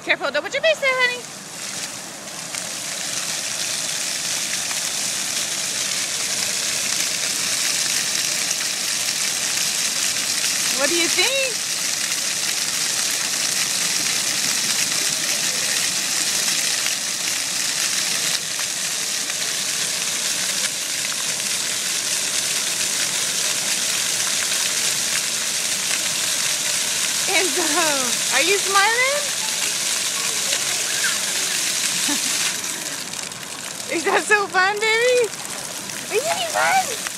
Careful, don't put your face there, honey. What do you think? Enzo, are you smiling? Is that so fun, baby? Are you having fun?